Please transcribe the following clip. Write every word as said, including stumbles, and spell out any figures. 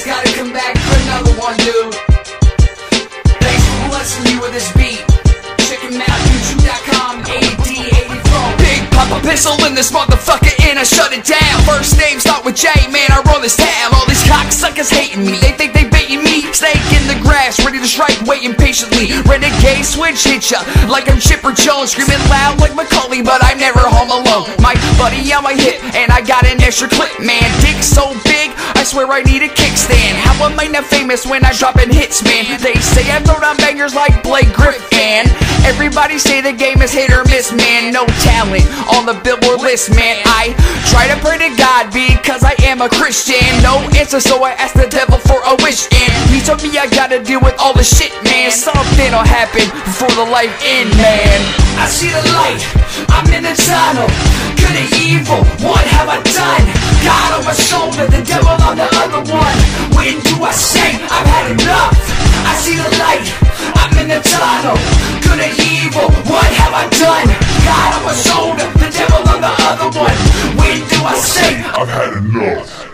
always gotta come back for another one, dude. Thanks for blessing me with this beat. Check him out, youtube dot com, A D eighty-four. Big Papa Pistol in this motherfucker, and I shut it down. First name start with J, man, I run this town. All these cocksuckers hating me, they think they baiting me. Snake in the grass, ready to strike, waiting patiently. Renegade switch hit ya like I'm Chipper Jones, screaming loud like Macaulay, but I'm never home alone. My buddy on my hip, and I got an extra clip, man. Dick so big, I swear I need a kickstand. How am I not famous when I'm dropping hits, man? They say I throw down bangers like Blake Griffin. Everybody say the game is hit or miss, man. No talent on the Billboard list, man. I try to pray to God because I am a Christian. No answer, so I asked the devil for a wish, and he told me I gotta deal with all the shit, man. Something'll happen before the life end, man. I see the light, I'm in the tunnel. Good or evil, what have I done? God on my shoulder, the devil on the other one. When do I say I've had enough? I see the light, I'm in the tunnel. Good or evil, what have I done? God on my shoulder, the devil on the other one. When do I say I've had enough?